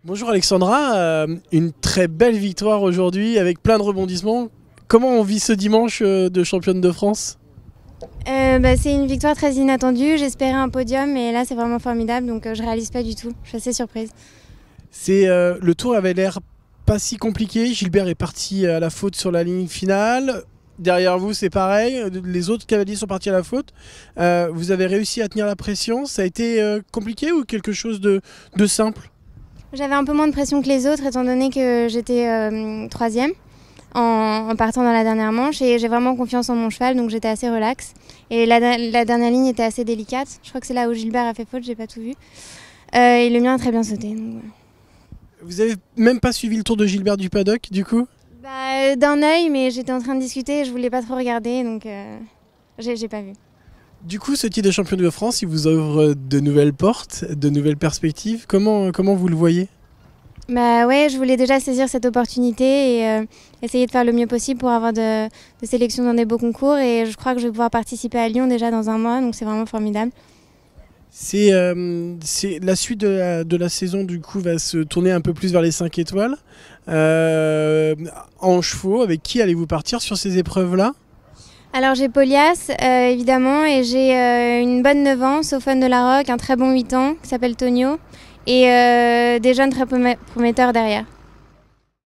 Bonjour Alexandra, une très belle victoire aujourd'hui avec plein de rebondissements. Comment on vit ce dimanche de championne de France? C'est une victoire très inattendue, j'espérais un podium et là c'est vraiment formidable donc je réalise pas du tout, je suis assez surprise. Le tour avait l'air pas si compliqué, Gilbert est parti à la faute sur la ligne finale. Derrière vous c'est pareil, les autres cavaliers sont partis à la faute. Vous avez réussi à tenir la pression, ça a été compliqué ou quelque chose de simple? J'avais un peu moins de pression que les autres étant donné que j'étais troisième en partant dans la dernière manche et j'ai vraiment confiance en mon cheval donc j'étais assez relax. Et la dernière ligne était assez délicate, je crois que c'est là où Gilbert a fait faute, j'ai pas tout vu. Et le mien a très bien sauté. Donc voilà. Vous avez même pas suivi le tour de Gilbert du paddock du coup? D'un œil, mais j'étais en train de discuter et je voulais pas trop regarder donc j'ai pas vu. Du coup, ce titre de champion de France, il vous ouvre de nouvelles portes, de nouvelles perspectives. Comment vous le voyez? Ouais, je voulais déjà saisir cette opportunité et essayer de faire le mieux possible pour avoir de sélections dans des beaux concours. Et je crois que je vais pouvoir participer à Lyon déjà dans un mois, donc c'est vraiment formidable. C'est la suite de la saison, du coup, va se tourner un peu plus vers les 5 étoiles. En chevaux, avec qui allez-vous partir sur ces épreuves-là? Alors j'ai Polias, évidemment, et j'ai une bonne 9 ans, Sophone de la Roque, un très bon 8 ans qui s'appelle Tonio, et des jeunes très prometteurs derrière.